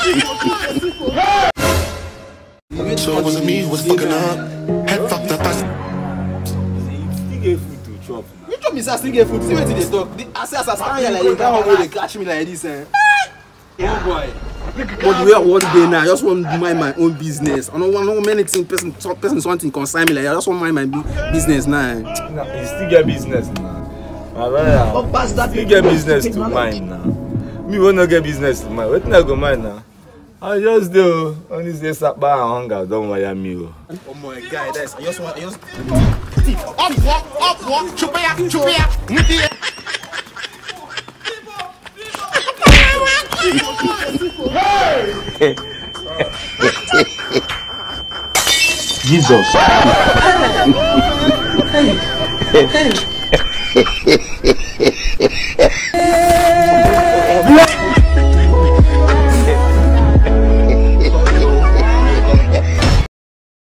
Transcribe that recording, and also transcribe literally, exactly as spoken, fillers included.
So it wasn't me who was fucking up. Head fucked up. I still get food to chop. You chop me, sir, still get food. See what they talk. I say, as I stand here like this, that one way they catch me like this, eh? Oh boy. But the way I want day now, I just want to mind my own business. I don't want no many things. Person, person, something concern me like I just want to mind my business now. Eh? Nah, you still get business now. My brother, you still get business to mind now. Me will not get business to mind. What I go mind now? I just do. Only say sapa and hunger don't wire me. Oh my guy, that's I just want. I just. up walk, up walk, chupaya, chupaya, mutia. Jesus.